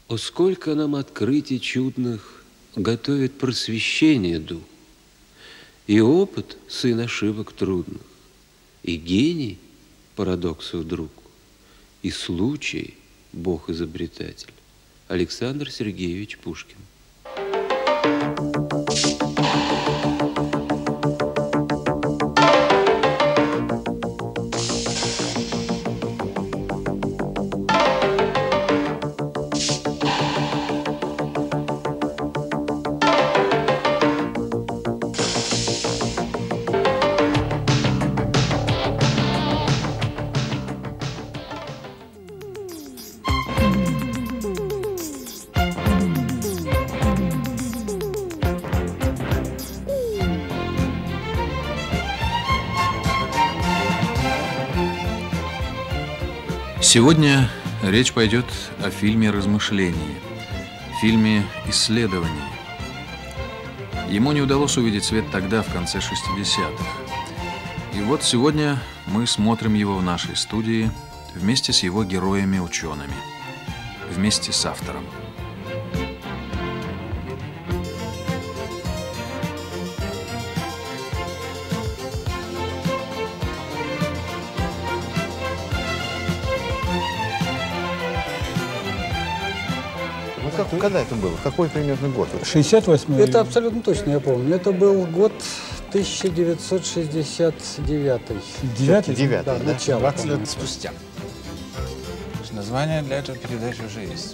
О, сколько нам открытий чудных готовит просвещение дух, и опыт сын ошибок трудных, и гений парадоксов друг, и случай Бог-изобретатель. Александр Сергеевич Пушкин. Сегодня речь пойдет о фильме «Размышление», фильме «Исследование». Ему не удалось увидеть свет тогда, в конце 60-х. И вот сегодня мы смотрим его в нашей студии вместе с его героями-учеными, вместе с автором. Когда это было? Какой примерно год? 68-й. Это абсолютно точно, я помню. Это был год 1969. Девятый, да? Начало. 20 лет спустя. Название для этой передачи уже есть.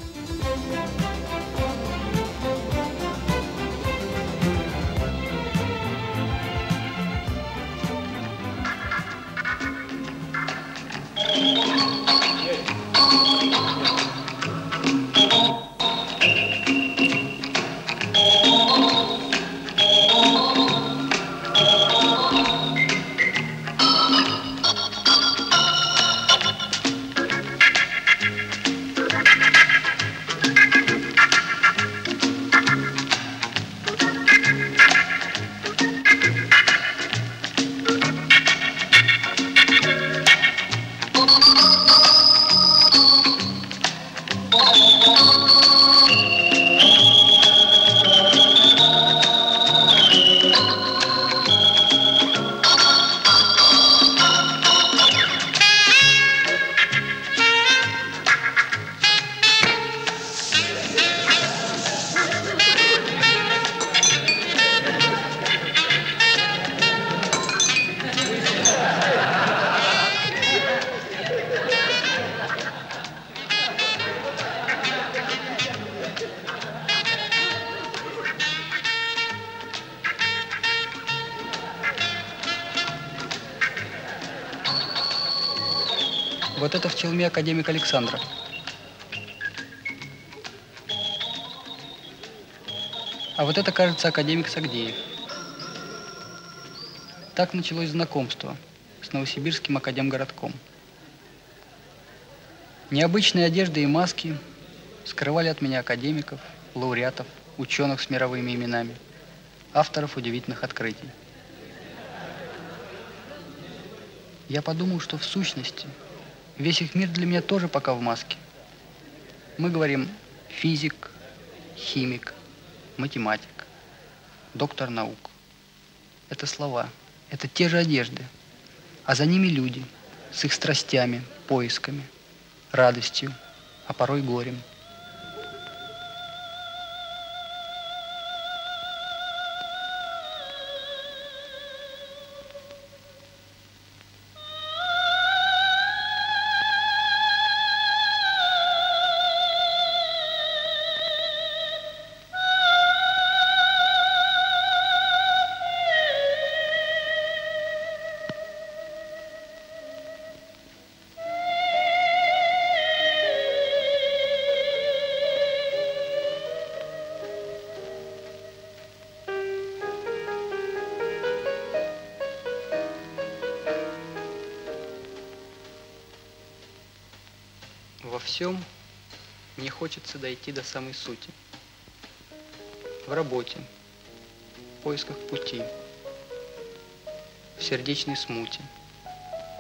Вот это в челме академик Александров. А вот это, кажется, академик Сагдеев. Так началось знакомство с Новосибирским академгородком. Необычные одежды и маски скрывали от меня академиков, лауреатов, ученых с мировыми именами, авторов удивительных открытий. Я подумал, что в сущности весь их мир для меня тоже пока в маске. Мы говорим физик, химик, математик, доктор наук. Это слова, это те же одежды, а за ними люди с их страстями, поисками, радостью, а порой горем. Во всем мне хочется дойти до самой сути. В работе, в поисках пути, в сердечной смуте,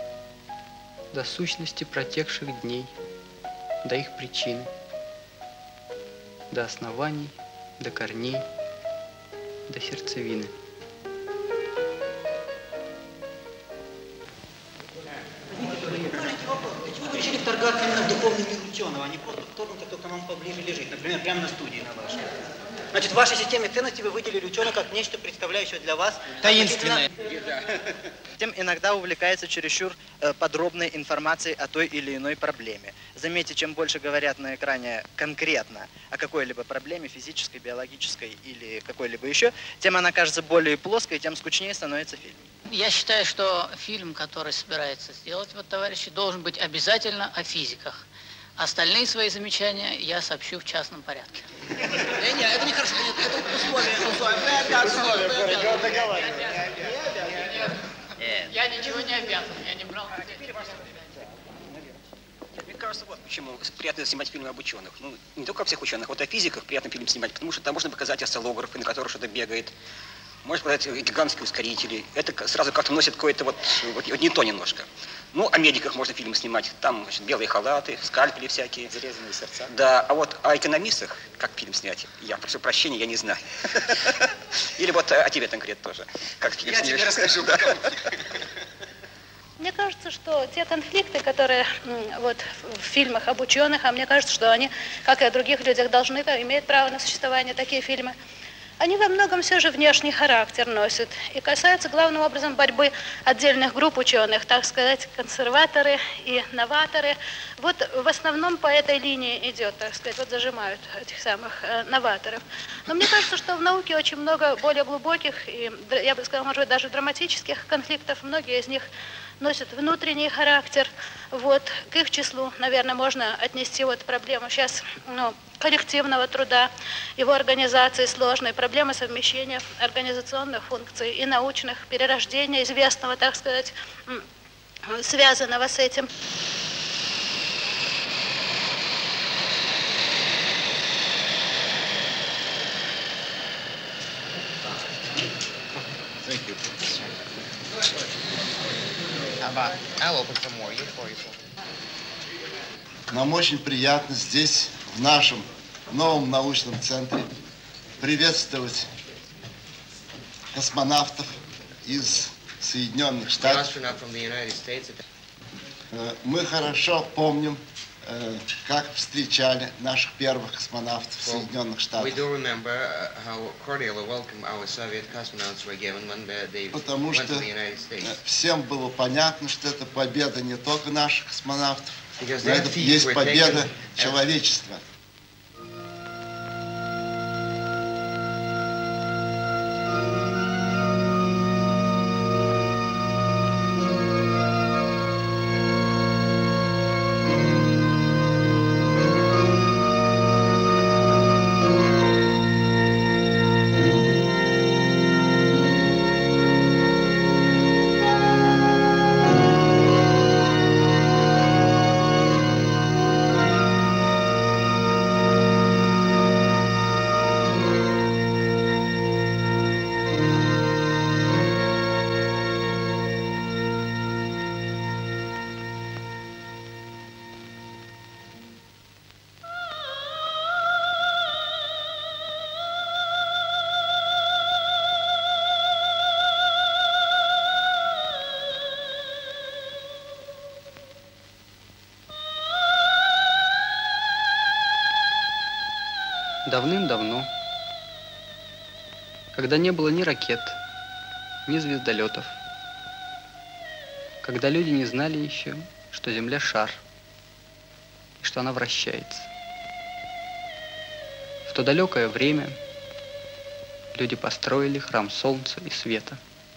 до сущности протекших дней, до их причины, до оснований, до корней, до сердцевины. Почему вы решили вторгаться именно в духовный мир ученого, а не просто в тот, кто к вам поближе лежит, например, прямо на студии на вашей? Значит, в вашей системе ценностей вы выделили ученого как нечто, представляющее для вас Таинственное. Тем иногда увлекается чересчур подробной информацией о той или иной проблеме. Заметьте, чем больше говорят на экране конкретно о какой-либо проблеме, физической, биологической или какой-либо еще, тем она кажется более плоской, тем скучнее становится фильм. Я считаю, что фильм, который собирается сделать вот товарищи, должен быть обязательно о физиках. Остальные свои замечания я сообщу в частном порядке. Нет, это не хорошо, это условие. Я ничего не обязан, я не брал. Мне кажется, вот почему приятно снимать фильмы об ученых. Ну, не только о всех ученых, вот о физиках приятно фильм снимать, потому что там можно показать осциллографы, на которых что-то бегает. Можно показать гигантские ускорители. Это сразу как-то носит какое-то вот не то немножко. Ну, о медиках можно фильмы снимать. Там, значит, белые халаты, скальпели всякие. Зарезанные сердца. Да, а вот о экономистах, как фильм снять, я прошу прощения, я не знаю. Или вот о тебе конкретно тоже. Как фильм снять. Я тебе расскажу. Мне кажется, что те конфликты, которые вот в фильмах об ученых, а мне кажется, что они, как и о других людях, должны иметь право на существование, такие фильмы, они во многом все же внешний характер носят и касаются главным образом борьбы отдельных групп ученых, так сказать, консерваторы и новаторы. Вот в основном по этой линии идет, так сказать, вот зажимают этих самых новаторов. Но мне кажется, что в науке очень много более глубоких и, я бы сказала, может быть, даже драматических конфликтов. Многие из них носят внутренний характер. Вот. К их числу, наверное, можно отнести вот проблему сейчас коллективного труда, его организации сложной, проблемы совмещения организационных функций и научных, перерождения известного, так сказать, связанного с этим. Нам очень приятно здесь, в нашем новом научном центре, приветствовать космонавтов из Соединенных Штатов. Мы хорошо помним, как встречали наших первых космонавтов в Соединенных Штатах. Потому что всем было понятно, что это победа не только наших космонавтов, но это есть победа человечества. Давным-давно, когда не было ни ракет, ни звездолетов, когда люди не знали еще, что Земля шар и что она вращается. В то далекое время люди построили храм Солнца и Света.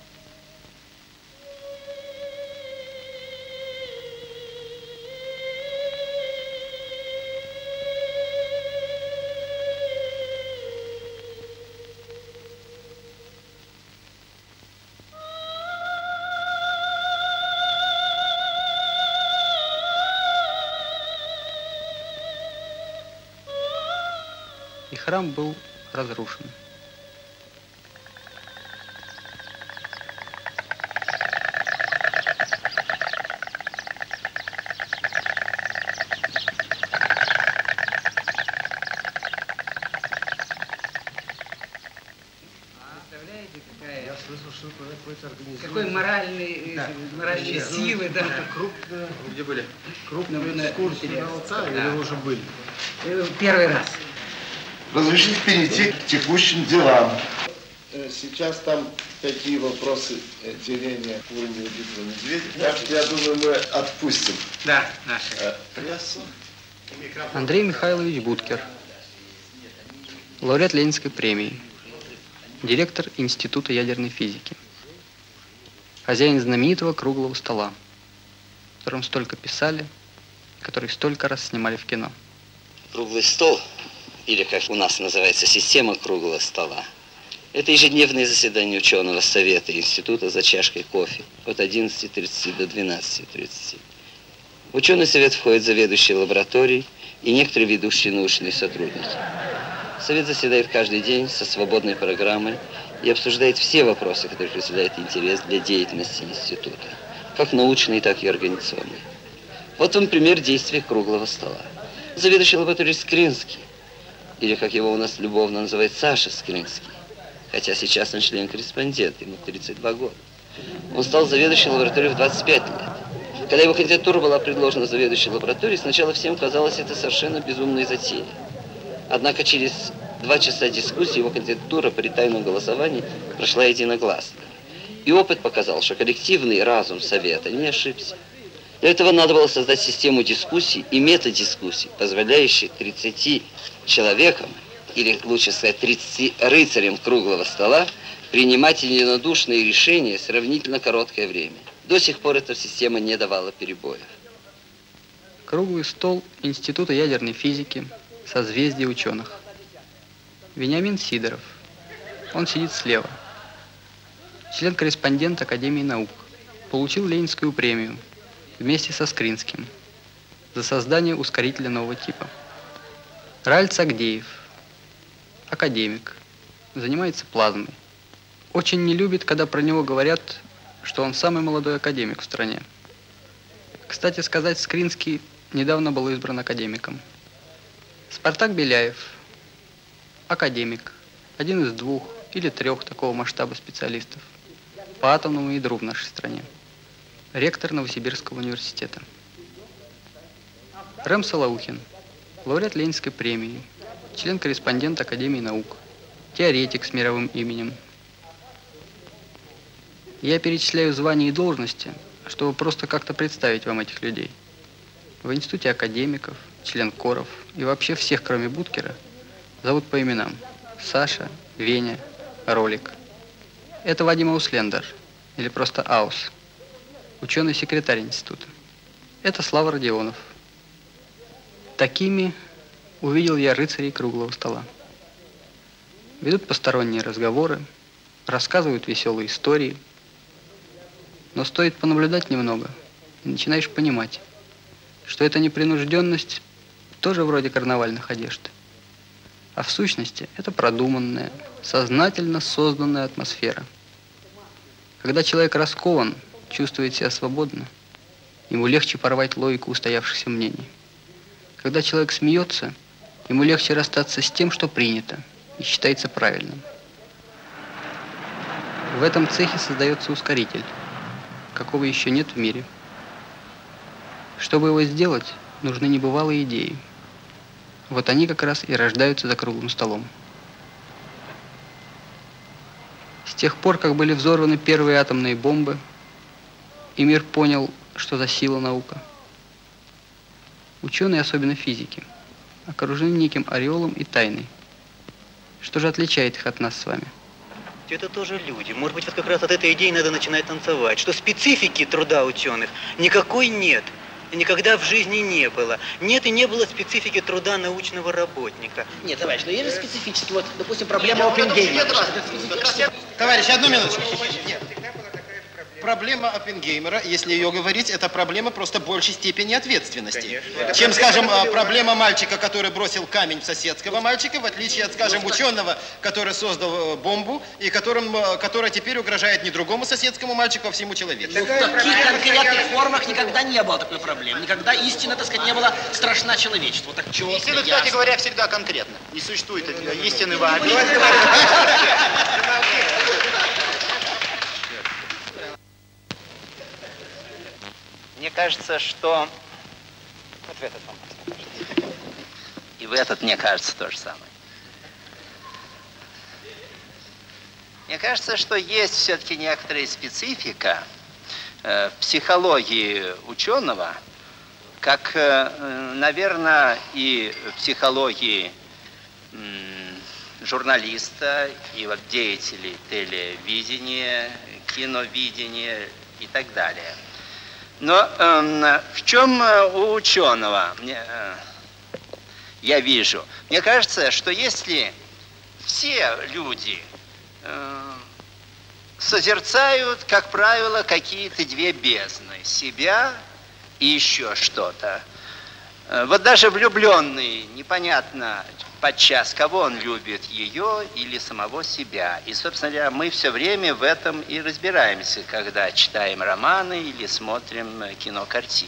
И храм был разрушен. Какой моральные силы, да. Крупная. Где были? Крупная экскурсия на Алтай, или вы уже были? Первый раз. Разрешите перейти к текущим делам. Сейчас там такие вопросы деления уровня битвы медведей. Так что, я думаю, мы отпустим. Да, наши. Прессу. Андрей Михайлович Будкер, лауреат Ленинской премии, директор Института ядерной физики, хозяин знаменитого круглого стола, о котором столько писали, который столько раз снимали в кино. Круглый стол, или как у нас называется система круглого стола, это ежедневные заседания ученого совета института за чашкой кофе от 11:30 до 12:30. В ученый совет входят заведующие лабораторией и некоторые ведущие научные сотрудники. Совет заседает каждый день со свободной программой и обсуждает все вопросы, которые представляют интерес для деятельности института, как научные, так и организационные. Вот вам пример действия круглого стола. Заведующий лабораторией Скринский, или как его у нас любовно называют Саша Скринский, хотя сейчас он член-корреспондент, ему 32 года. Он стал заведующим лабораторией в 25 лет. Когда его кандидатура была предложена заведующей лабораторией, сначала всем казалось это совершенно безумной затеей. Однако через 2 часа дискуссии его кандидатура при тайном голосовании прошла единогласно. И опыт показал, что коллективный разум совета не ошибся. Для этого надо было создать систему дискуссий и методискуссий, позволяющих 30 человекам, или лучше сказать 30 рыцарям круглого стола, принимать единодушные решения в сравнительно короткое время. До сих пор эта система не давала перебоев. Круглый стол Института ядерной физики, созвездие ученых. Вениамин Сидоров. Он сидит слева. Член-корреспондент Академии наук. Получил Ленинскую премию вместе со Скринским за создание ускорителя нового типа. Раиль Цагдеев. Академик. Занимается плазмой. Очень не любит, когда про него говорят, что он самый молодой академик в стране. Кстати сказать, Скринский недавно был избран академиком. Спартак Беляев, академик, один из 2 или 3 такого масштаба специалистов по атомному ядру в нашей стране, ректор Новосибирского университета. Рэм Солоухин, лауреат Ленинской премии, член-корреспондент Академии наук, теоретик с мировым именем. Я перечисляю звания и должности, чтобы просто как-то представить вам этих людей. В институте академиков, член коров и вообще всех, кроме Будкера, зовут по именам: Саша, Веня, Ролик. Это Вадим Ауслендер, или просто Аус, ученый-секретарь института. Это Слава Родионов. Такими увидел я рыцарей круглого стола. Ведут посторонние разговоры, рассказывают веселые истории. Но стоит понаблюдать немного, и начинаешь понимать, что эта непринужденность тоже вроде карнавальных одежд. А в сущности это продуманная, сознательно созданная атмосфера. Когда человек раскован, чувствует себя свободно, ему легче порвать логику устоявшихся мнений. Когда человек смеется, ему легче расстаться с тем, что принято и считается правильным. В этом цехе создается ускоритель, какого еще нет в мире. Чтобы его сделать, нужны небывалые идеи. Вот они как раз и рождаются за круглым столом. С тех пор, как были взорваны первые атомные бомбы, и мир понял, что за сила наука, ученые, особенно физики, окружены неким ореолом и тайной. Что же отличает их от нас с вами? Это тоже люди. Может быть, вот как раз от этой идеи надо начинать танцевать, что специфики труда ученых никакой нет. И никогда в жизни не было. Нет и не было специфики труда научного работника. Нет, товарищ, но есть же специфически, вот, допустим, проблема Оппенгеймера. Товарищ, одну минуточку. Нет. Проблема Оппенгеймера, если ее говорить, это проблема просто большей степени ответственности. Конечно. Чем, скажем, проблема мальчика, который бросил камень в соседского мальчика, в отличие от, скажем, ученого, который создал бомбу, и которая теперь угрожает не другому соседскому мальчику, а всему человечеству. В таких конкретных формах никогда не было такой проблемы. Никогда истина, так сказать, не была страшна человечеству. Так четко, истина, кстати говоря, всегда конкретно. Не существует истины вообще. кажется, что... Вот в этот момент. И в этот, мне кажется, то же самое. Мне кажется, что есть все-таки некоторая специфика в психологии ученого, как, наверное, и в психологии журналиста и вот деятелей телевидения, киновидения и так далее. Но в чем у ученого я вижу? Мне кажется, что если все люди созерцают, как правило, какие-то две бездны, себя и еще что-то. Вот даже влюбленный, непонятно подчас, кого он любит, ее или самого себя. И, собственно говоря, мы все время в этом и разбираемся, когда читаем романы или смотрим кинокартины.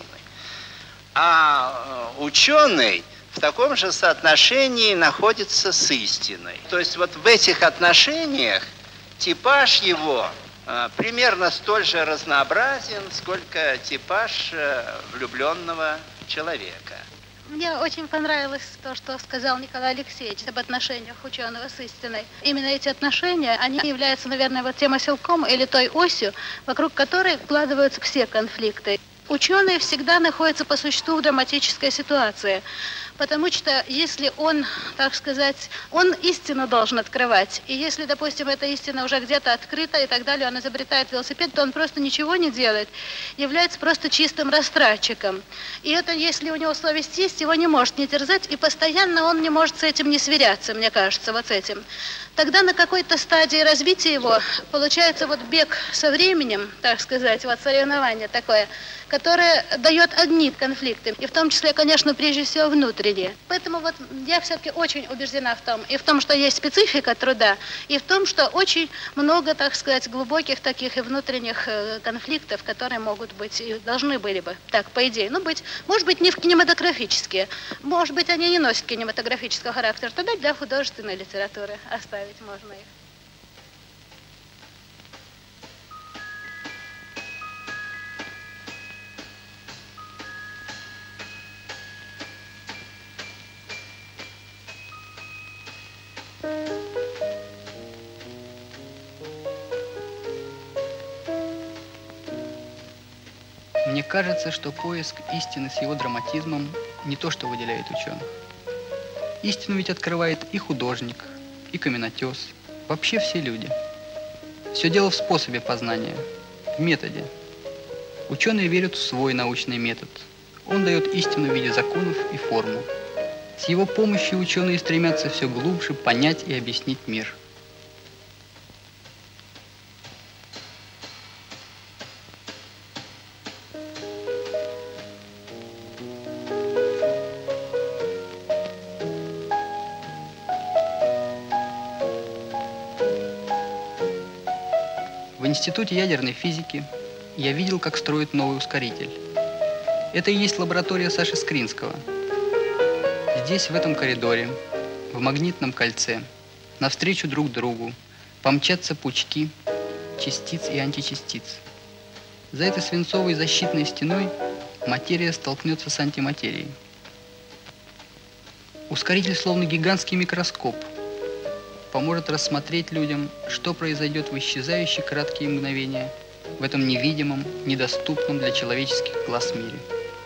А ученый в таком же соотношении находится с истиной. То есть вот в этих отношениях типаж его примерно столь же разнообразен, сколько типаж влюбленного человека. Мне очень понравилось то, что сказал Николай Алексеевич об отношениях ученого с истиной. Именно эти отношения, они являются, наверное, вот тем оселком или той осью, вокруг которой вкладываются все конфликты. Ученый всегда находится по существу в драматической ситуации, потому что если он, так сказать, он истину должен открывать, и если, допустим, эта истина уже где-то открыта и так далее, он изобретает велосипед, то он просто ничего не делает, является просто чистым растратчиком. И это, если у него совесть есть, его не может не терзать, и постоянно он не может с этим не сверяться, мне кажется, вот с этим. Тогда на какой-то стадии развития его получается вот бег со временем, так сказать, вот соревнование такое, которое дает одни конфликты, и в том числе, конечно, прежде всего внутренние. Поэтому вот я все-таки очень убеждена в том, и в том, что есть специфика труда, и в том, что очень много, так сказать, глубоких таких и внутренних конфликтов, которые могут быть и должны были бы, так, по идее, ну, быть, может быть, не кинематографические, может быть, они не носят кинематографического характера, тогда для художественной литературы оставить можно их. Мне кажется, что поиск истины с его драматизмом не то, что выделяет ученых. Истину ведь открывает и художник, и каменотес, вообще все люди. Все дело в способе познания, в методе. Ученые верят в свой научный метод. Он дает истину в виде законов и формул. С его помощью ученые стремятся все глубже понять и объяснить мир. В Институте ядерной физики я видел, как строят новый ускоритель. Это и есть лаборатория Саши Скринского. Здесь, в этом коридоре, в магнитном кольце, навстречу друг другу, помчатся пучки частиц и античастиц. За этой свинцовой защитной стеной материя столкнется с антиматерией. Ускоритель, словно гигантский микроскоп, поможет рассмотреть людям, что произойдет в исчезающие краткие мгновения в этом невидимом, недоступном для человеческих глаз мире.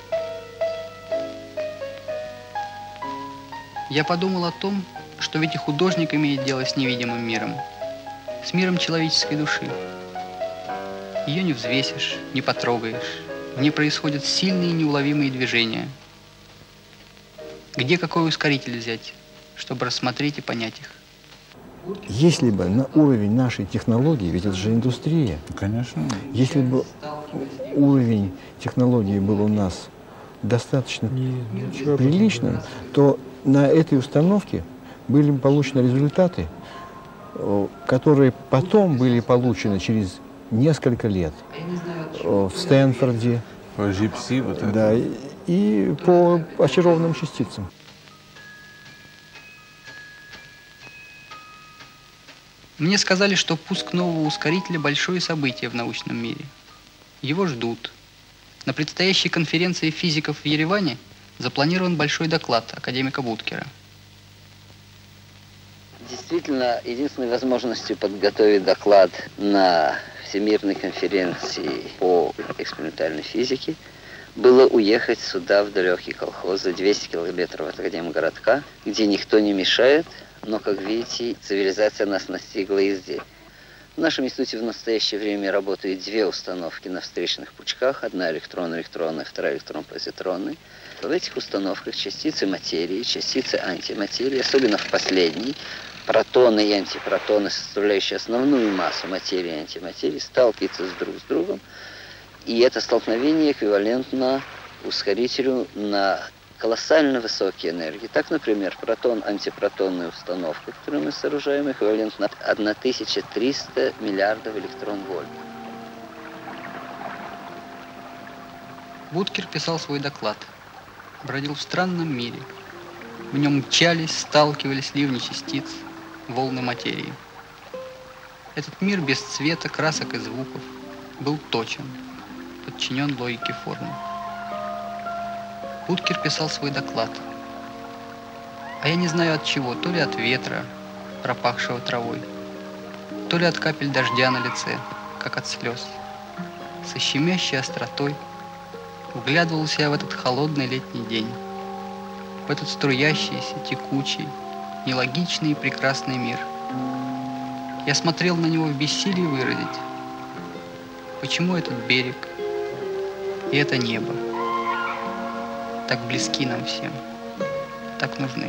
Я подумал о том, что ведь и художник имеет дело с невидимым миром, с миром человеческой души. Ее не взвесишь, не потрогаешь, в ней происходят сильные неуловимые движения. Где какой ускоритель взять, чтобы рассмотреть и понять их? Если бы на уровень нашей технологии, ведь это же индустрия. Конечно. Если бы уровень технологии был у нас достаточно приличным, то на этой установке были получены результаты, которые потом были получены через несколько лет в Стэнфорде. По GPC, вот это. Да, и по очарованным частицам. Мне сказали, что пуск нового ускорителя – большое событие в научном мире. Его ждут. На предстоящей конференции физиков в Ереване запланирован большой доклад академика Буткера. Действительно, единственной возможностью подготовить доклад на Всемирной конференции по экспериментальной физике было уехать сюда, в далекий колхоз, за 200 километров от академгородка, где никто не мешает, но, как видите, цивилизация нас настигла и здесь. В нашем институте в настоящее время работают 2 установки на встречных пучках. Одна электронно-электронная, вторая электрон-позитронная. В этих установках частицы материи, частицы антиматерии, особенно в последней, протоны и антипротоны, составляющие основную массу материи и антиматерии, сталкиваются друг с другом. И это столкновение эквивалентно ускорителю на колоссально высокие энергии. Так, например, протон-антипротонная установка, которую мы сооружаем, эквивалентна 1300 миллиардов электрон-вольт. Буткер писал свой доклад. Бродил в странном мире. В нем мчались, сталкивались ливни частиц, волны материи. Этот мир без цвета, красок и звуков был точен, подчинен логике формы. Буткер писал свой доклад. А я не знаю от чего, то ли от ветра, пропахшего травой, то ли от капель дождя на лице, как от слез. Со щемящей остротой вглядывался я в этот холодный летний день, в этот струящийся, текучий, нелогичный и прекрасный мир. Я смотрел на него в бессилии выразить, почему этот берег и это небо так близки нам всем, так нужны.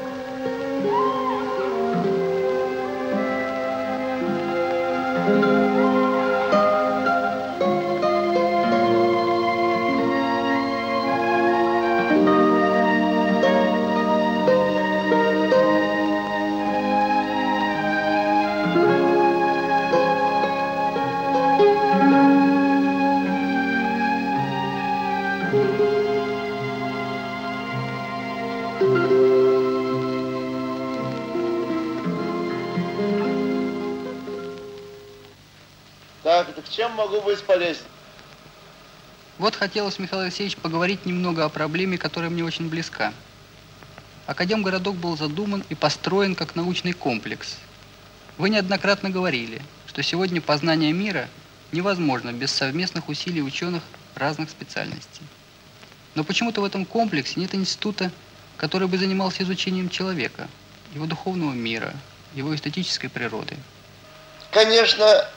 Так чем могу быть полезен? Вот хотелось, Михаил Алексеевич, поговорить немного о проблеме, которая мне очень близка. Академгородок был задуман и построен как научный комплекс. Вы неоднократно говорили, что сегодня познание мира невозможно без совместных усилий ученых разных специальностей. Но почему-то в этом комплексе нет института, который бы занимался изучением человека, его духовного мира, его эстетической природы. Конечно,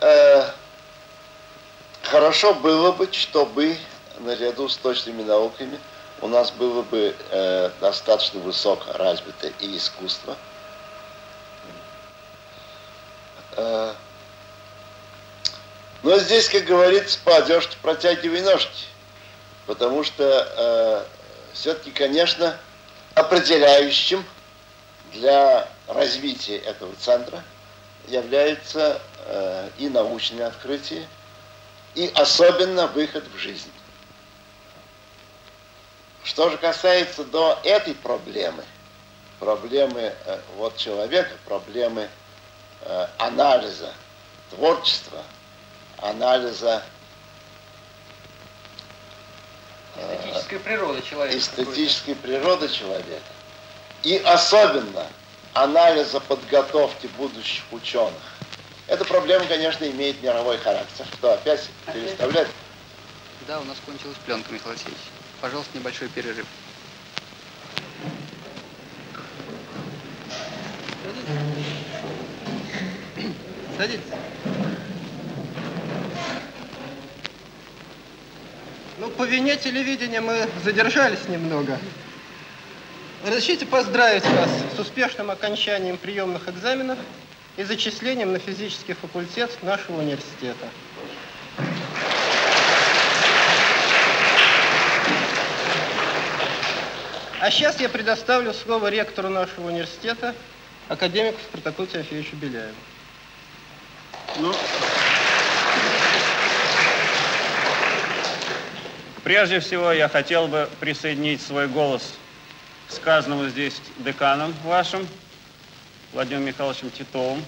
хорошо было бы, чтобы наряду с точными науками у нас было бы достаточно высоко развито и искусство. Но здесь, как говорится, по одежке протягивай ножки. Потому что все-таки, конечно, определяющим для развития этого центра являются и научные открытия, и особенно выход в жизнь. Что же касается до этой проблемы вот человека, проблемы анализа творчества, анализа эстетической природы человека, и особенно анализа подготовки будущих ученых. Эта проблема, конечно, имеет мировой характер. Что, опять переставлять? Да, у нас кончилась пленка, Михаил Алексеевич. Пожалуйста, небольшой перерыв. Садитесь. Ну, по вине телевидения мы задержались немного. Разрешите поздравить вас с успешным окончанием приемных экзаменов и зачислением на физический факультет нашего университета. А сейчас я предоставлю слово ректору нашего университета, академику Спартаку Тимофеевичу Беляеву. Прежде всего, я хотел бы присоединить свой голос к сказанному здесь деканом вашим, Владимиром Михайловичем Титовым,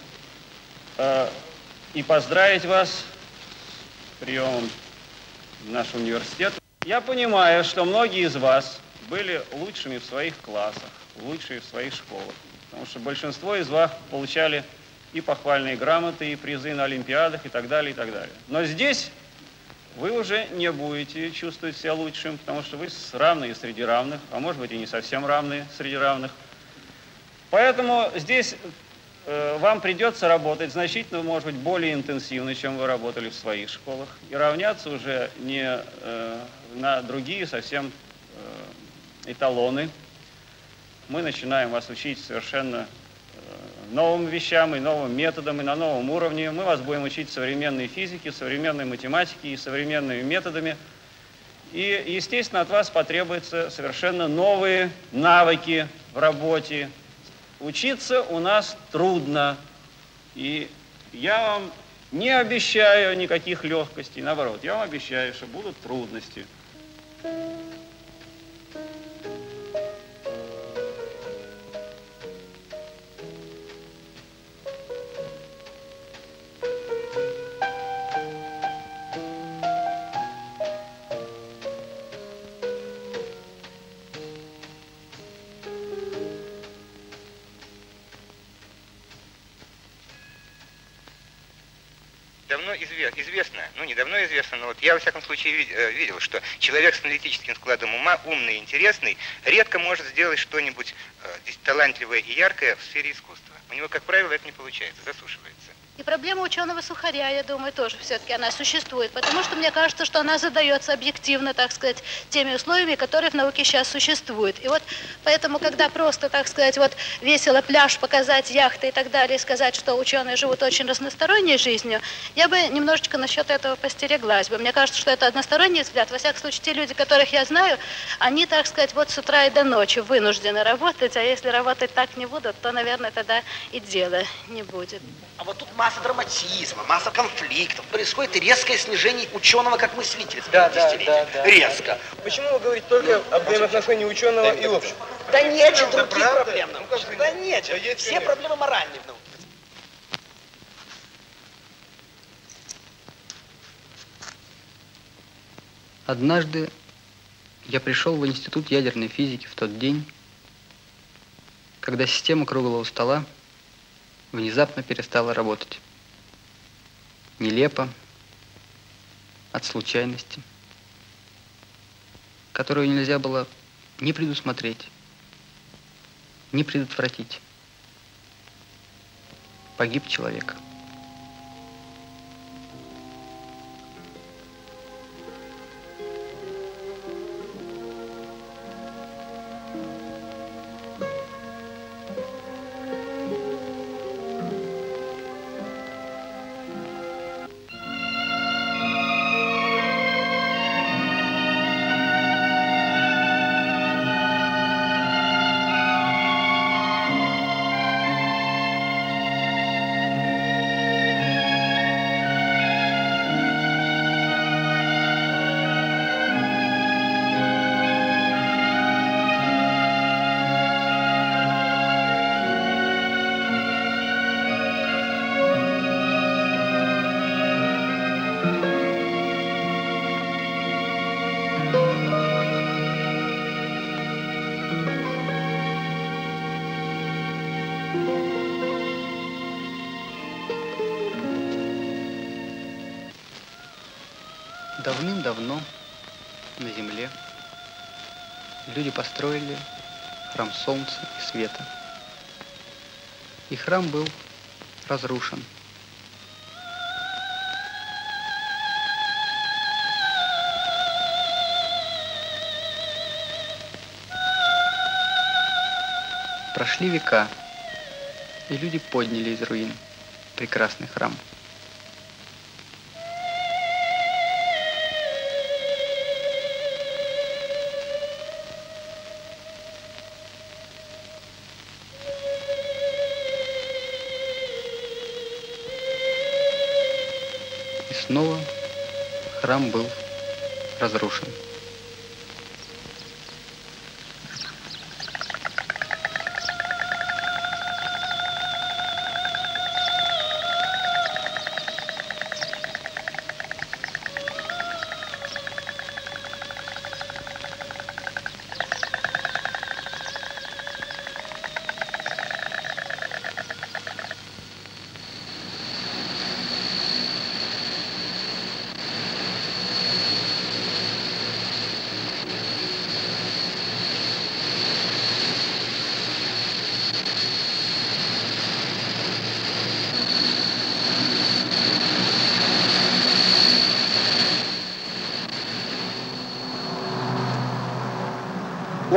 и поздравить вас с приемом в наш университет. Я понимаю, что многие из вас были лучшими в своих классах, лучшими в своих школах, потому что большинство из вас получали и похвальные грамоты, и призы на олимпиадах, и так далее, и так далее. Но здесь вы уже не будете чувствовать себя лучшим, потому что вы равные среди равных, а может быть и не совсем равные среди равных. Поэтому здесь вам придется работать значительно, может быть, более интенсивно, чем вы работали в своих школах, и равняться уже не на другие совсем эталоны. Мы начинаем вас учить совершенно новым вещам и новым методам, и на новом уровне. Мы вас будем учить современной физике, современной математике и современными методами. И, естественно, от вас потребуются совершенно новые навыки в работе. Учиться у нас трудно, и я вам не обещаю никаких легкостей, наоборот, я вам обещаю, что будут трудности. Давно известно, ну не давно известно, но вот я во всяком случае видел, что человек с аналитическим складом ума, умный и интересный, редко может сделать что-нибудь талантливое и яркое в сфере искусства. У него, как правило, это не получается, засушивается. И проблема ученого-сухаря, я думаю, тоже все-таки она существует, потому что мне кажется, что она задается объективно, так сказать, теми условиями, которые в науке сейчас существуют. И вот поэтому, когда просто, так сказать, вот весело пляж показать, яхты и так далее, и сказать, что ученые живут очень разносторонней жизнью, я бы немножечко насчет этого постереглась бы. Мне кажется, что это односторонний взгляд. Во всяком случае, те люди, которых я знаю, они, так сказать, вот с утра и до ночи вынуждены работать, а если работать так не будут, то, наверное, тогда и дела не будет. А вот тут масса драматизма, масса конфликтов. Происходит резкое снижение ученого как мыслителя. Да. Резко. Почему вы говорите только об взаимоотношении ученого и общества? Да нет же других проблем. Да нет же. Все проблемы моральные в науке. Однажды я пришел в Институт ядерной физики в тот день, когда система круглого стола внезапно перестала работать. Нелепо, от случайности, которую нельзя было ни предусмотреть, ни предотвратить. Погиб человек. Давным-давно на Земле люди построили храм Солнца и Света. И храм был разрушен. Прошли века, и люди подняли из руин прекрасный храм. Снова храм был разрушен.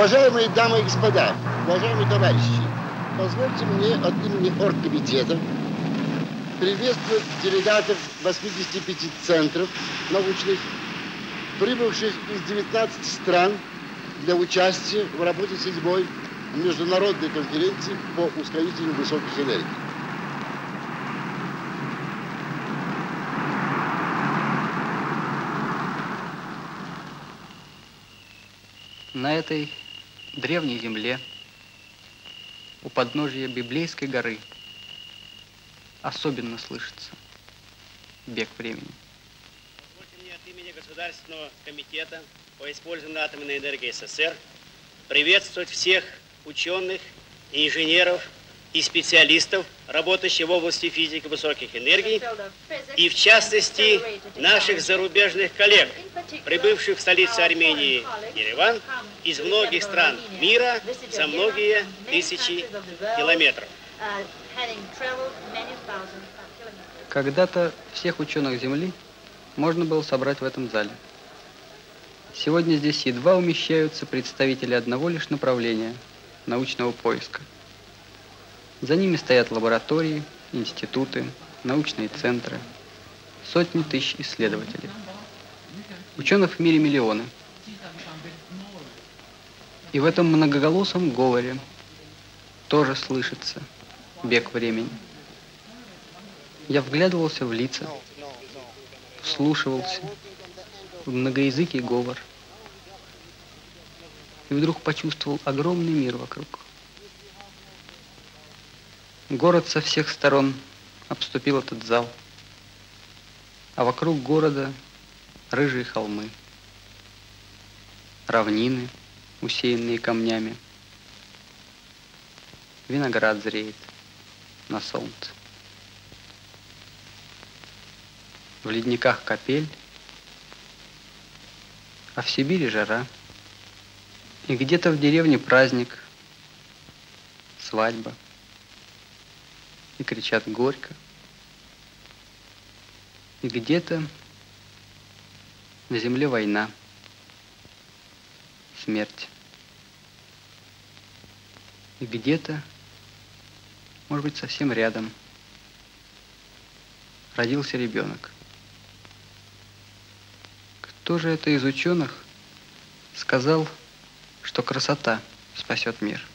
Уважаемые дамы и господа, уважаемые товарищи, позвольте мне от имени оргкомитета приветствовать делегатов 85 центров научных, прибывших из 19 стран для участия в работе 7-й международной конференции по ускорителю высоких энергий. На этой древней земле, у подножия Библейской горы, особенно слышится бег времени. Позвольте мне от имени Государственного комитета по использованию атомной энергии СССР приветствовать всех ученых, инженеров и специалистов, работающих в области физики высоких энергий, и в частности наших зарубежных коллег, прибывших в столицу Армении, Ереван, из многих стран мира за многие тысячи километров. Когда-то всех ученых Земли можно было собрать в этом зале. Сегодня здесь едва умещаются представители одного лишь направления научного поиска. За ними стоят лаборатории, институты, научные центры, сотни тысяч исследователей. Ученых в мире миллионы. И в этом многоголосом говоре тоже слышится бег времени. Я вглядывался в лица, вслушивался в многоязыкий говор и вдруг почувствовал огромный мир вокруг. Город со всех сторон обступил этот зал, а вокруг города рыжие холмы, равнины, усеянные камнями. Виноград зреет на солнце. В ледниках капель, а в Сибири жара. И где-то в деревне праздник, свадьба. И кричат горько. И где-то на земле война, смерть. И где-то, может быть, совсем рядом, родился ребенок. Кто же это из ученых сказал, что красота спасет мир?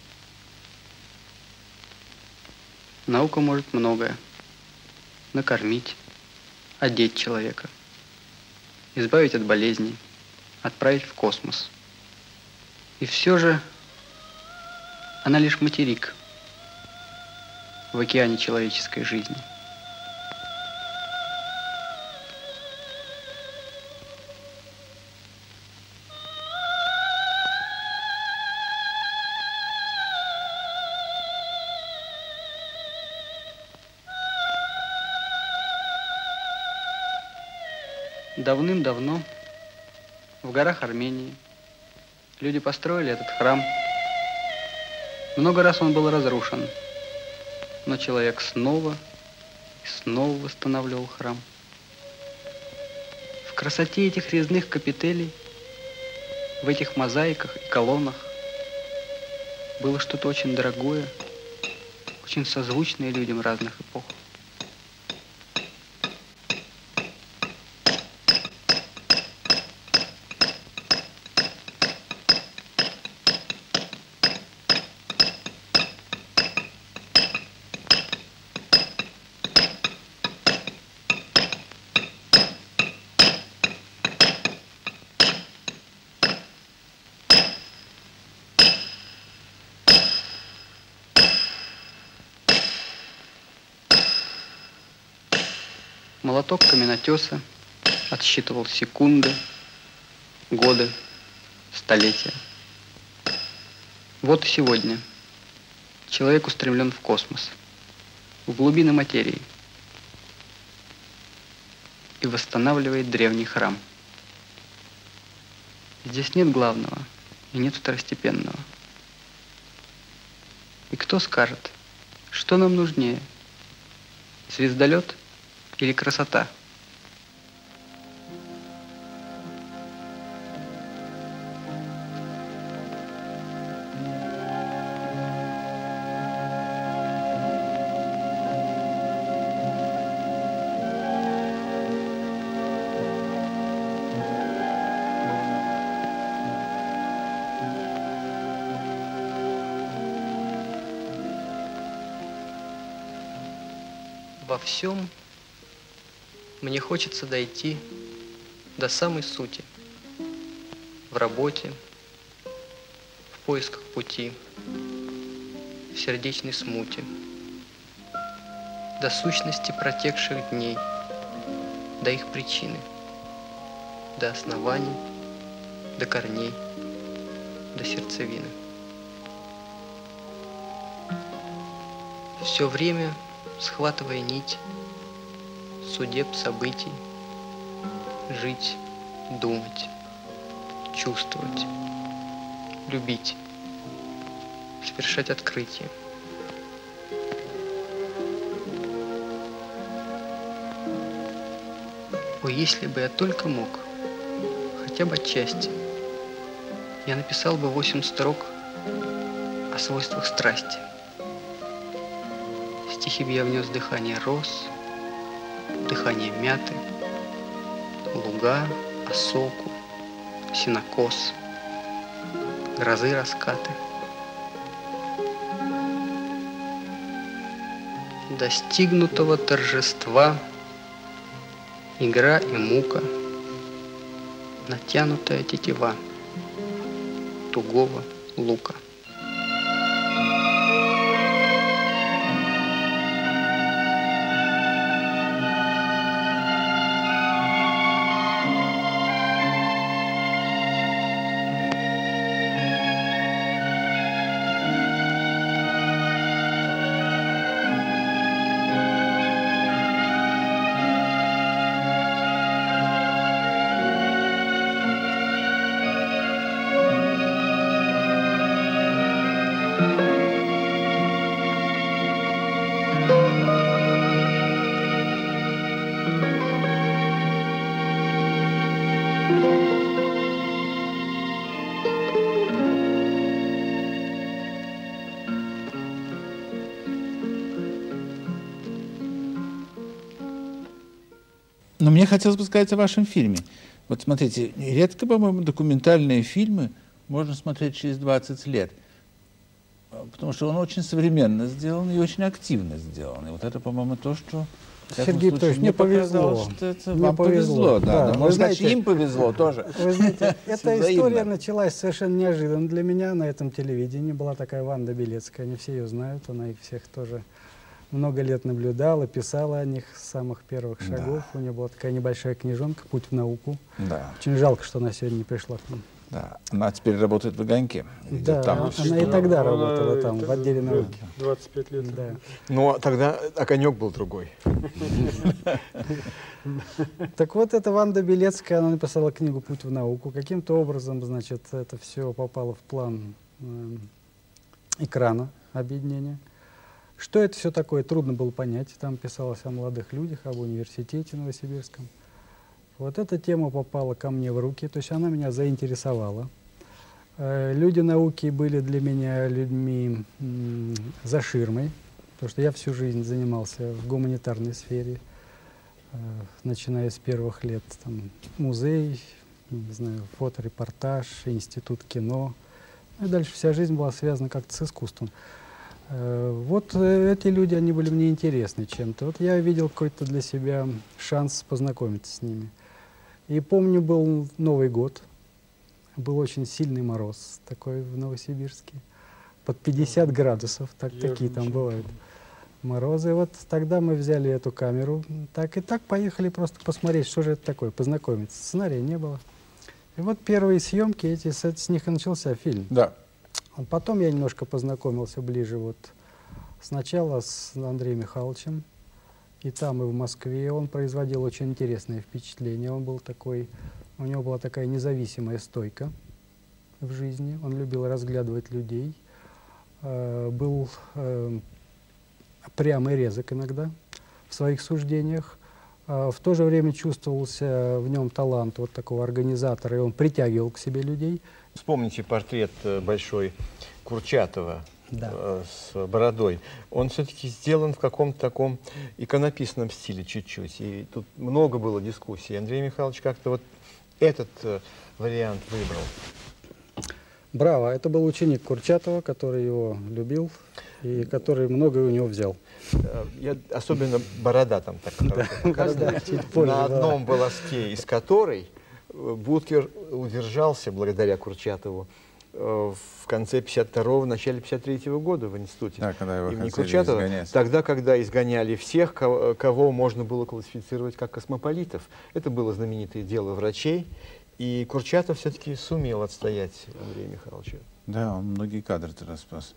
Наука может многое. Накормить, одеть человека, избавить от болезней, отправить в космос. И все же она лишь материк в океане человеческой жизни. Давным-давно в горах Армении люди построили этот храм. Много раз он был разрушен, но человек снова и снова восстанавливал храм. В красоте этих резных капителей, в этих мозаиках и колоннах было что-то очень дорогое, очень созвучное людям разных эпох. Молоток каменотеса отсчитывал секунды, годы, столетия. Вот и сегодня человек устремлен в космос, в глубины материи и восстанавливает древний храм. Здесь нет главного и нет второстепенного. И кто скажет, что нам нужнее, звездолет или красота? Во всем мне хочется дойти до самой сути. В работе, в поисках пути, в сердечной смуте, до сущности протекших дней, до их причины, до оснований, до корней, до сердцевины. Все время, схватывая нить судеб, событий, жить, думать, чувствовать, любить, совершать открытие. О, если бы я только мог, хотя бы отчасти, я написал бы 8 строк о свойствах страсти. В стихи бы я внес дыхание роз, дыхание мяты, луга, осоку, сенокос, грозы, раскаты. Достигнутого торжества, игра и мука, натянутая тетива тугого лука. Но мне хотелось бы сказать о вашем фильме. Вот смотрите, редко, по-моему, документальные фильмы можно смотреть через 20 лет. Потому что он очень современно сделан и очень активно сделан. И вот это, по-моему, то, что... Сергей Петрович, мне повезло. Вам повезло, да. Можно сказать, им повезло тоже. Вы знаете, эта история началась совершенно неожиданно для меня на этом телевидении. Была такая Ванда Белецкая, они все ее знают, она их всех тоже много лет наблюдала, писала о них с самых первых шагов. У нее была такая небольшая книжонка «Путь в науку». Да. Очень жалко, что она сегодня не пришла к нам. Да. Она теперь работает в «Огоньке». Да, там она и тогда работала там, в отделе науки. 25 лет. Да. Но тогда огонек был другой. Так вот, эта Ванда Белецкая, она написала книгу «Путь в науку». Каким-то образом, значит, это все попало в план экрана объединения. Что это все такое, трудно было понять. Там писалось о молодых людях, об университете новосибирском. Вот эта тема попала ко мне в руки, то есть она меня заинтересовала. Люди науки были для меня людьми за ширмой, потому что я всю жизнь занимался в гуманитарной сфере, начиная с первых лет. Там, музей, не знаю, фоторепортаж, институт кино. И дальше вся жизнь была связана как-то с искусством. Вот эти люди, они были мне интересны чем-то. Вот я видел какой-то для себя шанс познакомиться с ними. И помню, был Новый год, был очень сильный мороз такой в Новосибирске, под 50 градусов, такие там бывают морозы. И вот тогда мы взяли эту камеру, так и так поехали просто посмотреть, что же это такое, познакомиться. Сценария не было. И вот первые съемки, с них и начался фильм. Да. Потом я немножко познакомился ближе, вот сначала с Андреем Михайловичем, и там, и в Москве. Он производил очень интересное впечатление. Он был такой, у него была такая независимая стойка в жизни. Он любил разглядывать людей, был прям и резок иногда в своих суждениях. В то же время чувствовался в нем талант вот такого организатора, и он притягивал к себе людей. Вспомните портрет большой Курчатова, да, с бородой. Он все-таки сделан в каком-то таком иконописном стиле чуть-чуть. И тут много было дискуссий. Андрей Михайлович как-то вот этот вариант выбрал. Браво. Это был ученик Курчатова, который его любил и который многое у него взял. Особенно борода там такая. На одном волоске, из которой Будкер удержался благодаря Курчатову в конце 52-го, начале 53-го года в институте. Да, когда его имени хотели Курчатова, изгонять. тогда, когда изгоняли всех, кого можно было классифицировать как космополитов. Это было знаменитое дело врачей, и Курчатов все-таки сумел отстоять Андрея Михайловича. Да, он многие кадры тогда спас.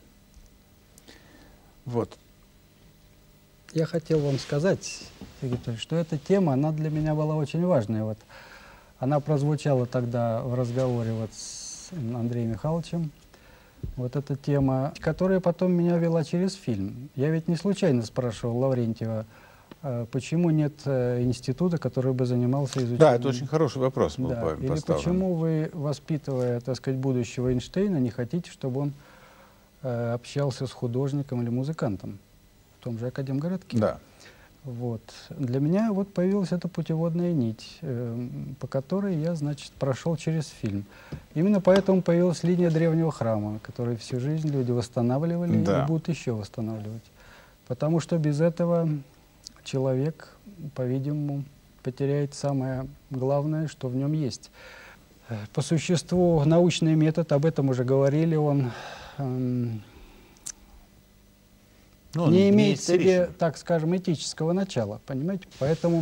Вот. Я хотел вам сказать, Сергей Петрович, что эта тема, она для меня была очень важная. Вот она прозвучала тогда в разговоре вот с Андреем Михайловичем. Вот эта тема, которая потом меня вела через фильм. Я ведь не случайно спрашивал Лаврентьева, почему нет института, который бы занимался изучением... Да, это очень хороший вопрос был да. поставлен. Или почему вы, воспитывая, так сказать, будущего Эйнштейна, не хотите, чтобы он общался с художником или музыкантом в том же Академгородке? Да. Вот. Для меня вот появилась эта путеводная нить, по которой я, значит, прошел через фильм. Именно поэтому появилась линия древнего храма, которую всю жизнь люди восстанавливали и будут еще восстанавливать. Потому что без этого человек, по-видимому, потеряет самое главное, что в нем есть. По существу научный метод, об этом уже говорили, он не имеет в себе, так скажем, этического начала, понимаете? Поэтому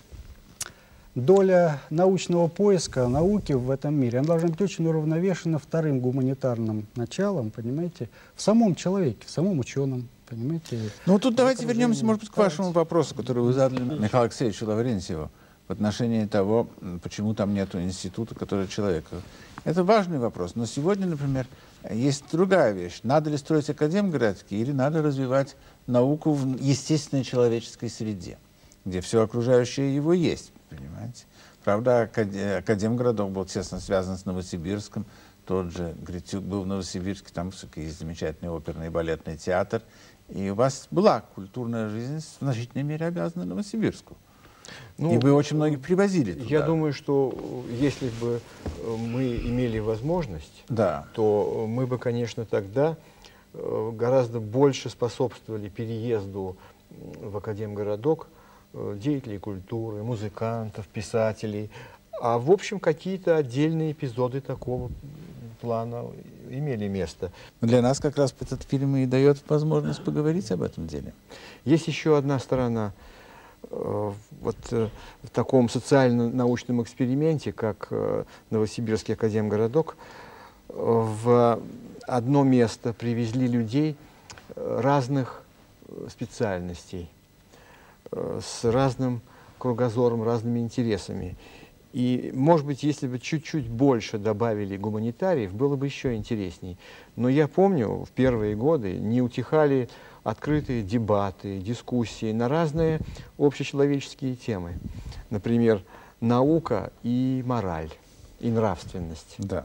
доля научного поиска, науки в этом мире, она должна быть очень уравновешена вторым гуманитарным началом, понимаете, в самом человеке, в самом ученом, понимаете? Ну тут давайте вернемся, может быть, к вашему вопросу, который вы задали Михаилу Алексеевичу Лаврентьеву в отношении того, почему там нет института, который человек. Это важный вопрос, но сегодня, например, есть другая вещь. Надо ли строить академгородки или надо развивать науку в естественной человеческой среде, где все окружающее его есть, понимаете? Правда, Академгородок был тесно связан с Новосибирском, тот же Гритюк был в Новосибирске, там есть замечательный оперный и балетный театр, и у вас была культурная жизнь в значительной мере обязана Новосибирску. Ну, и вы очень многих привозили туда. Я думаю, что если бы мы имели возможность, то мы бы, конечно, тогда гораздо больше способствовали переезду в Академгородок деятелей культуры, музыкантов, писателей. А в общем, какие-то отдельные эпизоды такого плана имели место. Для нас как раз этот фильм и дает возможность поговорить об этом деле. Есть еще одна сторона. Вот в таком социально-научном эксперименте, как Новосибирский Академгородок, в одно место привезли людей разных специальностей, с разным кругозором, разными интересами. И, может быть, если бы чуть-чуть больше добавили гуманитариев, было бы еще интересней. Но я помню, в первые годы не утихали открытые дебаты, дискуссии на разные общечеловеческие темы. Например, наука и мораль, и нравственность. Да.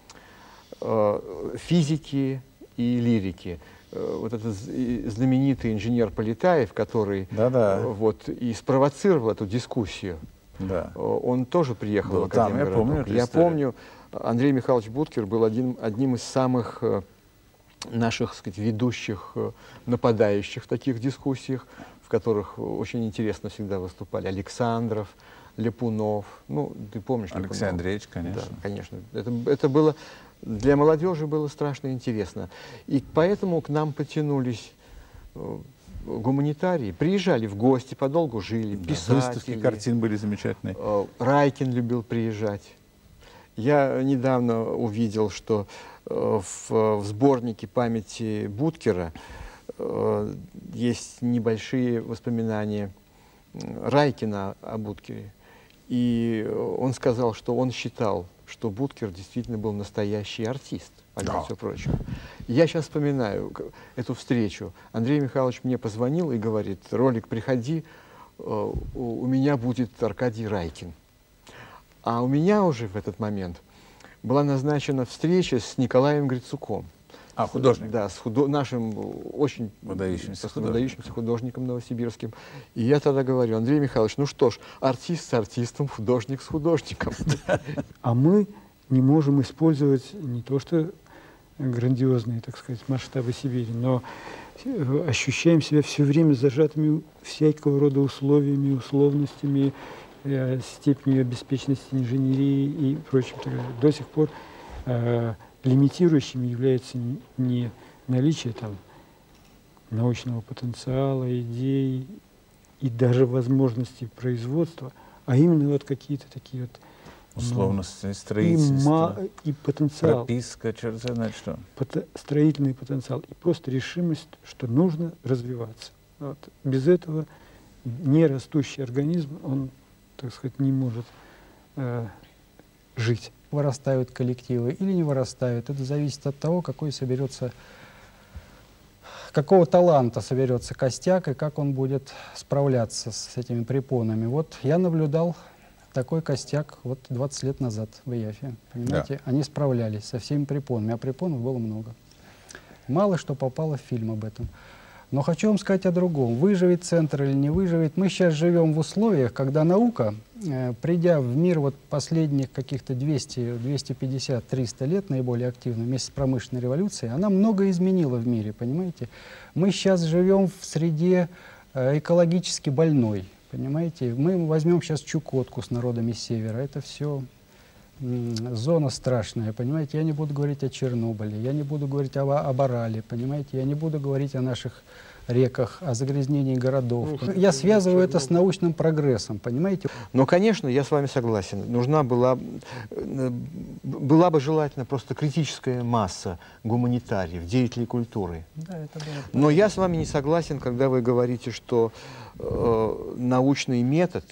Физики и лирики. Вот этот знаменитый инженер Полетаев, который вот, и спровоцировал эту дискуссию, он тоже приехал в Академгородок. Я помню, Андрей Михайлович Будкер был одним из самых наших, так сказать, ведущих нападающих в таких дискуссиях, в которых очень интересно всегда выступали Александров, Ляпунов. Ну, ты помнишь? Алексей Андреевич, конечно. Да, конечно. Это было для молодежи было страшно интересно. И поэтому к нам потянулись гуманитарии, приезжали в гости, подолгу жили, писатели. Выставки картин были замечательные. Райкин любил приезжать. Я недавно увидел, что в сборнике памяти Будкера есть небольшие воспоминания Райкина о Будкере. И он сказал, что он считал, что Будкер действительно был настоящий артист, помимо всего прочего. Я сейчас вспоминаю эту встречу. Андрей Михайлович мне позвонил и говорит: Ролик, приходи, у меня будет Аркадий Райкин. А у меня уже в этот момент была назначена встреча с Николаем Грицуком. Художник? Да, с нашим очень выдающимся художником новосибирским. И я тогда говорю: Андрей Михайлович, ну что ж, артист с артистом, художник с художником. А мы не можем использовать не то что грандиозные, так сказать, масштабы Сибири, но ощущаем себя все время зажатыми всякого рода условиями, условностями, степенью обеспеченности инженерии и прочим. До сих пор лимитирующим является не наличие там научного потенциала, идей и даже возможностей производства, а именно вот какие-то такие вот условности, строительство, и потенциал, прописка, черт знает что. Строительный потенциал и просто решимость, что нужно развиваться. Вот. Без этого не растущий организм, он, так сказать, не может жить. Вырастают коллективы или не вырастают, это зависит от того, какой соберется, какого таланта соберется костяк и как он будет справляться с этими препонами. Вот я наблюдал такой костяк вот 20 лет назад в Яфе. Понимаете, они справлялись со всеми препонами, а препонов было много. Мало что попало в фильм об этом. Но хочу вам сказать о другом. Выживет центр или не выживет. Мы сейчас живем в условиях, когда наука, придя в мир вот последних каких-то 200, 250, 300 лет, наиболее активно, вместе с промышленной революцией, она много изменила в мире, понимаете? Мы сейчас живем в среде экологически больной, понимаете? Мы возьмем сейчас Чукотку с народами севера. Это все зона страшная, понимаете? Я не буду говорить о Чернобыле, я не буду говорить об Арале, понимаете? Я не буду говорить о наших реках, о загрязнении городов. Я связываю это с научным прогрессом, понимаете? Но, конечно, я с вами согласен. Нужна была бы желательно просто критическая масса гуманитариев, деятелей культуры. Да, это было. Но я с вами не согласен, когда вы говорите, что научный метод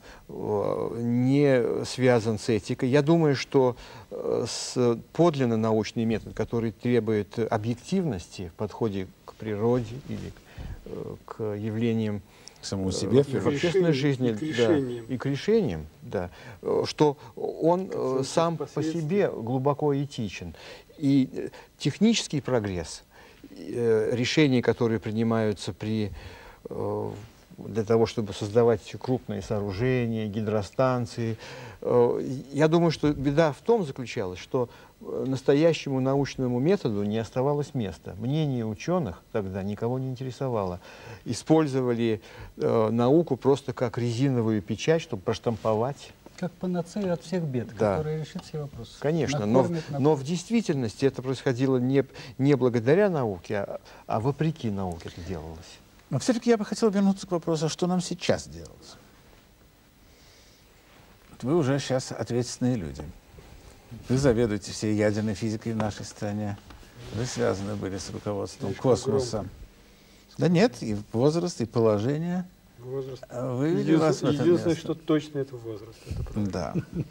не связан с этикой. Я думаю, что подлинно научный метод, который требует объективности в подходе к природе или к явлениям самому себе, в общественной жизни и к решениям, да, что он сам по себе глубоко этичен. И технический прогресс, решения, которые принимаются для того, чтобы создавать крупные сооружения, гидростанции. Я думаю, что беда в том заключалась, что настоящему научному методу не оставалось места. Мнение ученых тогда никого не интересовало. Использовали науку просто как резиновую печать, чтобы проштамповать. Как панацея от всех бед, да, которая решит все вопросы. Конечно, но в действительности это происходило не благодаря науке, а вопреки науке это делалось. Но все-таки я бы хотел вернуться к вопросу, что нам сейчас делать. Вы уже сейчас ответственные люди. Вы заведуете всей ядерной физикой в нашей стране. Вы связаны были с руководством космоса. Да нет, и возраст, и положение. Возраст. Вывели вас в это единственное, место. что точно это возраст. Это да.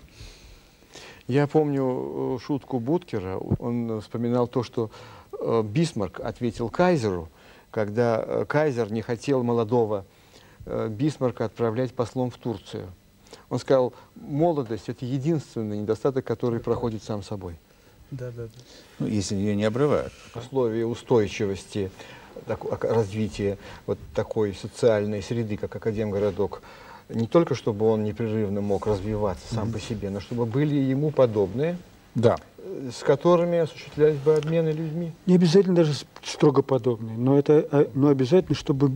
Я помню шутку Буткера. Он вспоминал то, что Бисмарк ответил Кайзеру, когда Кайзер не хотел молодого Бисмарка отправлять послом в Турцию. Он сказал, молодость – это единственный недостаток, который проходит сам собой. Да, да, да. Ну, если ее не обрывают. Условия устойчивости, развития вот такой социальной среды, как Академгородок, не только чтобы он непрерывно мог развиваться сам по себе, но чтобы были ему подобные, да, с которыми осуществлялись бы обмены людьми. Не обязательно даже строго подобные, но обязательно, чтобы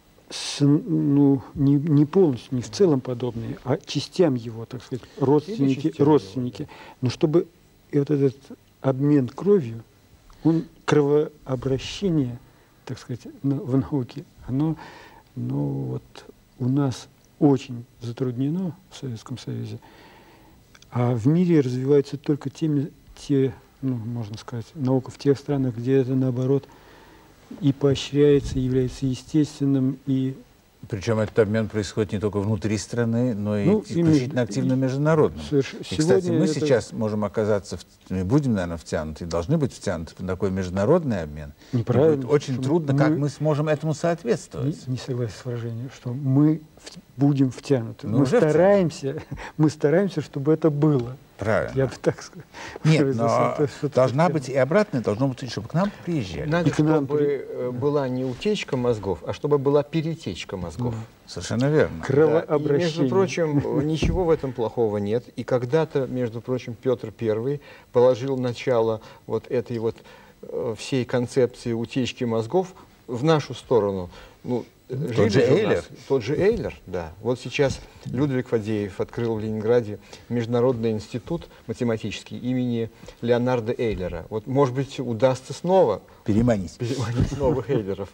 не полностью, не в целом подобные, а частям его, так сказать, родственники. Но чтобы вот этот обмен кровью, кровообращение, так сказать, в науке, оно вот у нас очень затруднено в Советском Союзе, а в мире развиваются только можно сказать, наука в тех странах, где это, наоборот, и поощряется, является естественным. Причем этот обмен происходит не только внутри страны, но и исключительно активно международным. И, кстати, мы сейчас можем оказаться, мы будем, наверное, втянуты, должны быть втянуты в такой международный обмен. Неправильно. Будет очень трудно, как мы сможем этому соответствовать. Не согласен с выражением, что мы будем втянуты. Мы стараемся, чтобы это было. Правильно. Я бы так сказал. Нет, но должна быть и обратная, должно быть, чтобы к нам приезжали. Надо, чтобы была не утечка мозгов, а чтобы была перетечка мозгов. Совершенно верно. Кровообращение. Да. И, между прочим, ничего в этом плохого нет. И когда-то, между прочим, Петр I положил начало вот этой вот всей концепции утечки мозгов в нашу сторону. Ну, тот же Эйлер. Тот же Эйлер, да. Вот сейчас Людвиг Фадеев открыл в Ленинграде Международный институт математический имени Леонарда Эйлера. Вот, может быть, удастся снова переманить новых Эйлеров.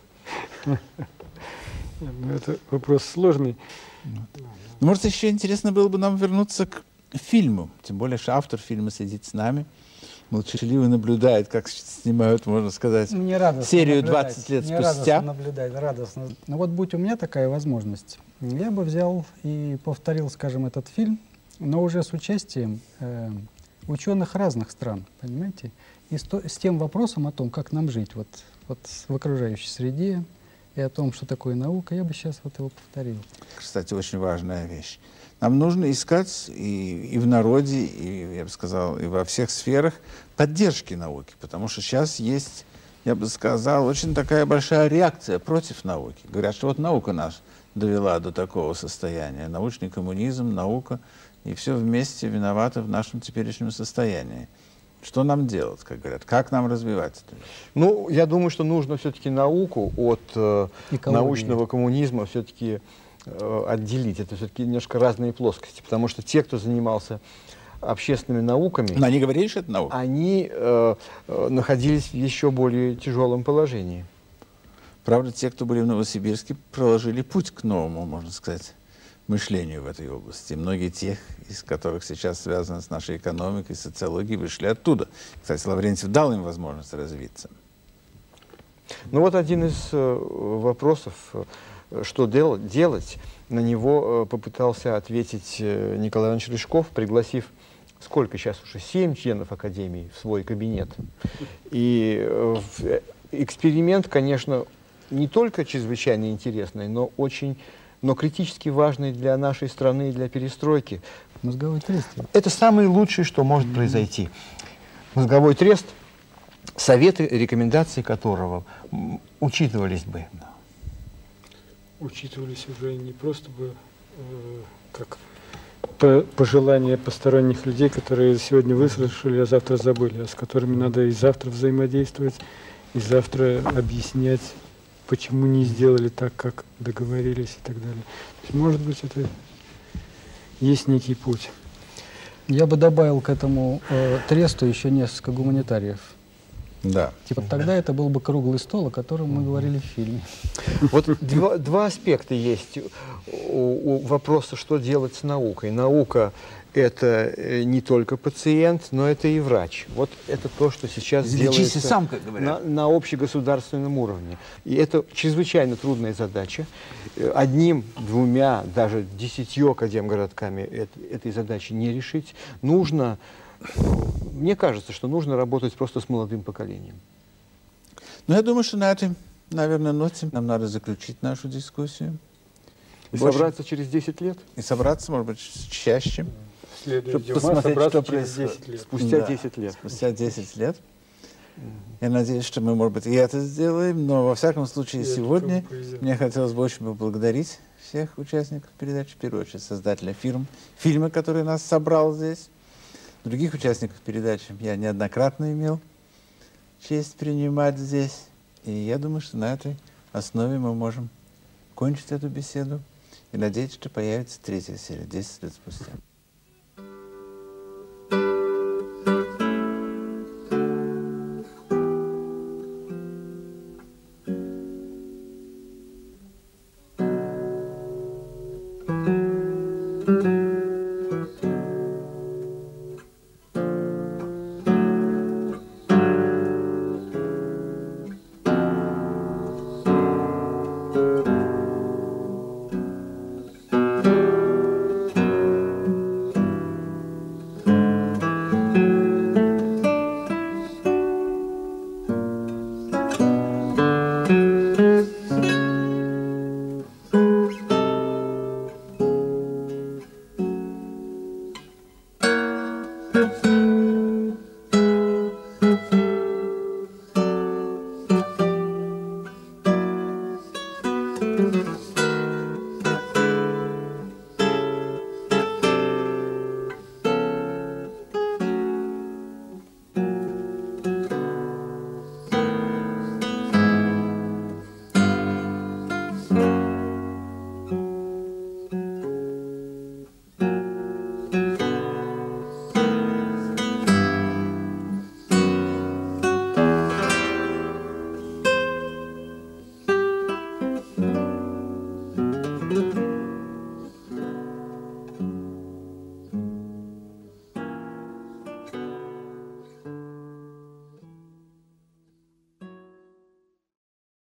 Это вопрос сложный. Может, еще интересно было бы нам вернуться к фильму. Тем более, что автор фильма сидит с нами. Молчаливо наблюдает, как снимают, можно сказать, серию 20 лет спустя. Радостно. Но вот будь у меня такая возможность, я бы взял и повторил, скажем, этот фильм, но уже с участием ученых разных стран, понимаете? И с тем вопросом о том, как нам жить вот в окружающей среде, и о том, что такое наука, я бы сейчас вот его повторил. Кстати, очень важная вещь. Нам нужно искать и в народе, и, я бы сказал, и во всех сферах поддержки науки, потому что сейчас есть, я бы сказал, очень такая большая реакция против науки. Говорят, что вот наука нас довела до такого состояния. Научный коммунизм, наука, и все вместе виноваты в нашем теперешнем состоянии. Что нам делать, как говорят? Как нам развивать это? Ну, я думаю, что нужно все-таки науку от научного коммунизма все-таки отделить. Это все-таки немножко разные плоскости, потому что те, кто занимался общественными науками... Но они говорили, что это наука? Они находились в еще более тяжелом положении. Правда, те, кто были в Новосибирске, проложили путь к новому, можно сказать, мышлению в этой области. Многие тех, из которых сейчас связаны с нашей экономикой, социологией, вышли оттуда. Кстати, Лаврентьев дал им возможность развиться. Ну вот один из вопросов, что делать, на него попытался ответить Николай Иванович Рыжков, пригласив, сколько сейчас уже, 7 членов Академии в свой кабинет. И эксперимент, конечно, не только чрезвычайно интересный, но критически важный для нашей страны и для перестройки. Мозговой трест. Это самое лучшее, что может произойти. Мозговой трест, советы, рекомендации которого учитывались бы. Учитывались уже не просто бы как пожелания посторонних людей, которые сегодня выслушали, а завтра забыли, а с которыми надо и завтра взаимодействовать, и завтра объяснять, почему не сделали так, как договорились и так далее. То есть, может быть, это есть некий путь. Я бы добавил к этому тресту еще несколько гуманитариев. Да. Типа тогда это был бы круглый стол, о котором мы говорили в фильме. Вот два аспекта есть у вопроса, что делать с наукой. Наука — это не только пациент, но это и врач. Вот это то, что сейчас делается сам, как говорят, на общегосударственном уровне. И это чрезвычайно трудная задача. Одним, двумя, даже 10 академгородками этой задачи не решить. Мне кажется, что нужно работать просто с молодым поколением. Ну, я думаю, что на этой, наверное, ноте нам надо заключить нашу дискуссию. И собраться через 10 лет? И собраться, может быть, чаще. Чтобы посмотреть, что происходит спустя 10 лет. Спустя 10 лет. Я надеюсь, что мы, может быть, и это сделаем, но во всяком случае сегодня мне хотелось бы очень поблагодарить всех участников передачи, в первую очередь создателя фильма, который нас собрал здесь. Других участников передачи я неоднократно имел честь принимать здесь. И я думаю, что на этой основе мы можем кончить эту беседу и надеяться, что появится 3-я серия 10 лет спустя.